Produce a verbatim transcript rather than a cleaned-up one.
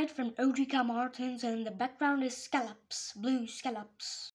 right from Otica Martins, and the background is scallops, blue scallops.